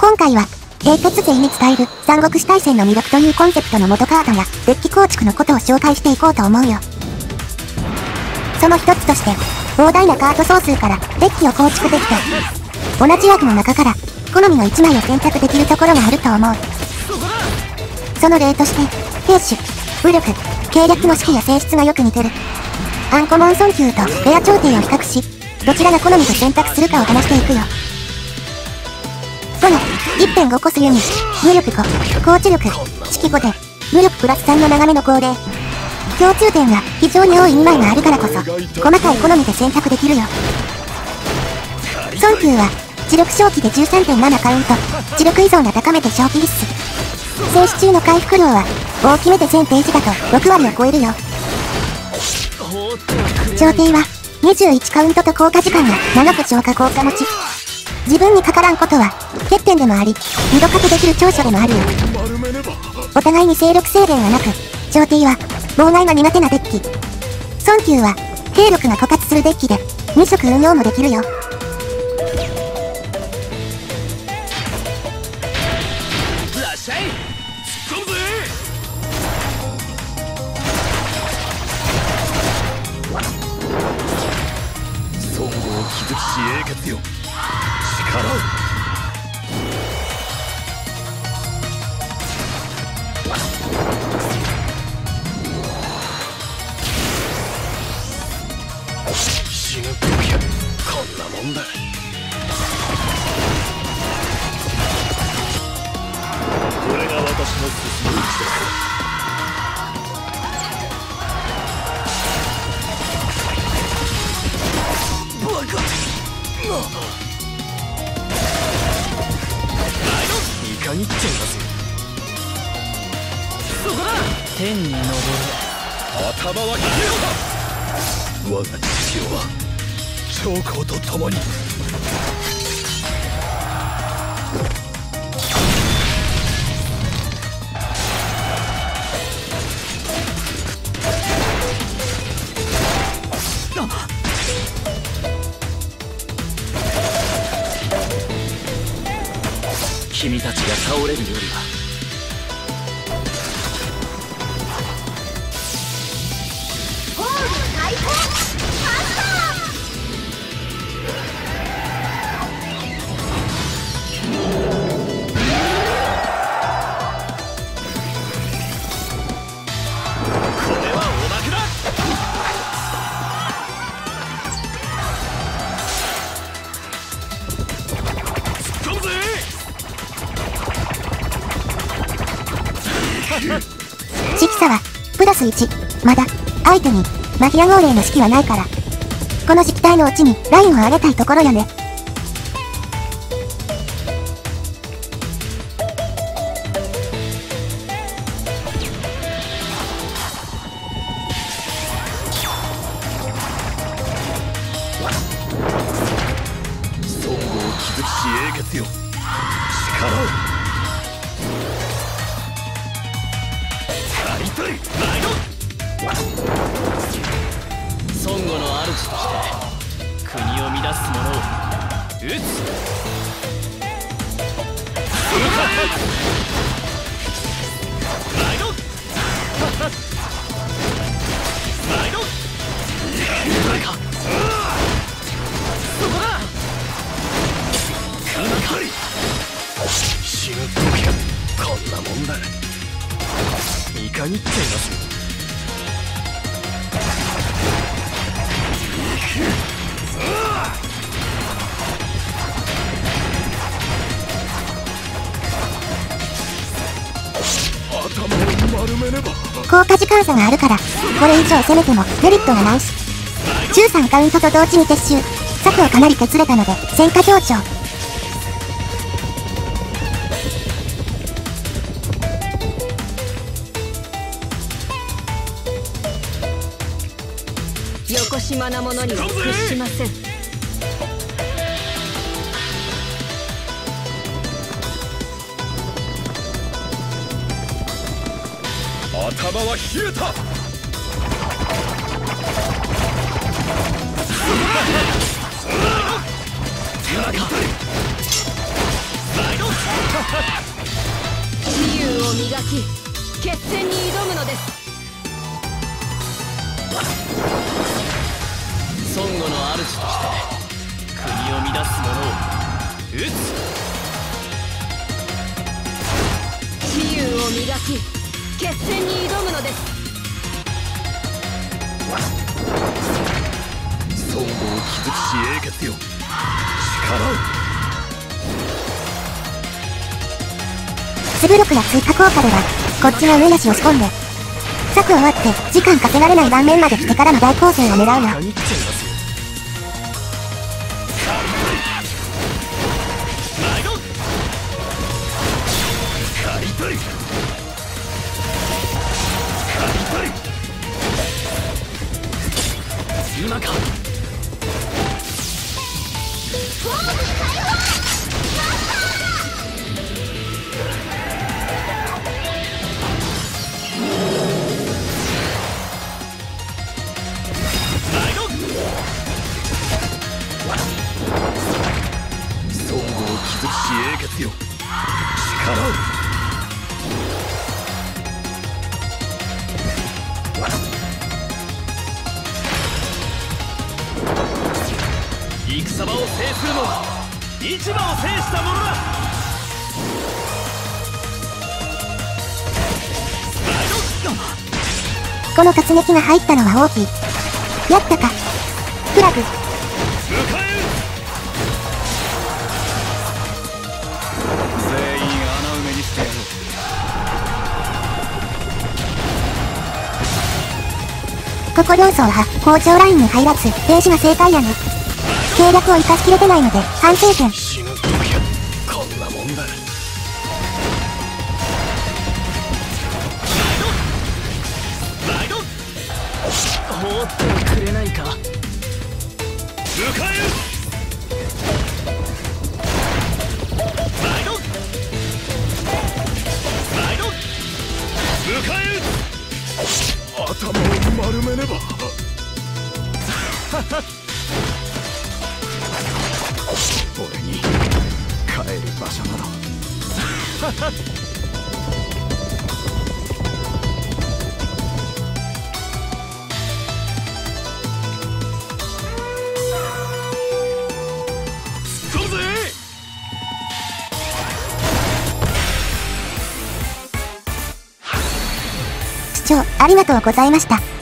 今回は、英傑勢に伝える三国志大戦の魅力というコンセプトの元カードやデッキ構築のことを紹介していこうと思うよ。その一つとして、膨大なカード総数からデッキを構築できて、同じ枠の中から好みの1枚を選択できるところがあると思う。その例として、兵種、武力、計略の式や性質がよく似てる。アンコモン尊級とレア調停を比較し、どちらが好みで選択するかを話していくよ。5の 1.5 コスユニ、武力5、高知力、式5で、武力プラス3の長めのコーデ。共通点が非常に多い2枚があるからこそ、細かい好みで選択できるよ。尊級は、知力消費で 13.7 カウント、知力依存が高めて消費必須。静止中の回復量は、大きめで全ページだと6割を超えるよ。調停は、21カウントと効果時間が長く消化効果持ち。自分にかからんことは、欠点でもあり、二度掛けできる長所でもあるよ。お互いに勢力制限がなく、調停は、妨害が苦手なデッキ。尊級は、兵力が枯渇するデッキで、2色運用もできるよ。 らっしゃい、突っ込むぜ。孫悟を築きし英傑よ、力を。死ぬべきや、こんなもんだ。これが私の進む道です。バカ！いかにってんだぜ。そこだ！天に昇る。頭は消えろ！我が父親は長江と共に。君たちが倒れるよりは。 色差は、プラス1。まだ、相手に、マフィア号令の式はないから。この時期帯のうちに、ラインを上げたいところやね。 孫悟を築きし英傑よ、力を。孫悟の主として国を乱す者を討つ。ライド！ライド！誰か！そこだ！死ぬ時がこんなもんだ。いかにってんだぜ。 効果時間差があるから、これ以上攻めてもメリットがないし。13カウントと同時に撤収。策はかなり削れたので、戦果上昇。 よこしまなものには屈しません。 頭は冷えた。ライド！ 自由を磨き決戦に挑むのです。 孫悟の主として国を乱す者を討つ。 自由を磨き決戦に挑むのです。 孫悟を築くし英傑よ、力を。 ツブロクや追加効果ではこっちが上なしを仕込んで策終わって時間かけられない盤面まで来てからの大攻勢を狙うの。 限っちゃいますよ。今か。孫悟を築くし英傑よ、力を。戦場を制するのは市場を制した者だ。 この突撃が入ったのは大きい。やったかフラグ。 迎え全員穴埋めにしてやろう。ここ両層は校長ラインに入らず停止が正解やね。計略を生かしきれてないので反省点。 死ぬ時はこんなもんだ。放ってくれないか。迎え頭を丸めねば。俺に帰る場所など。突っ込むぜ。 視聴ありがとうございました。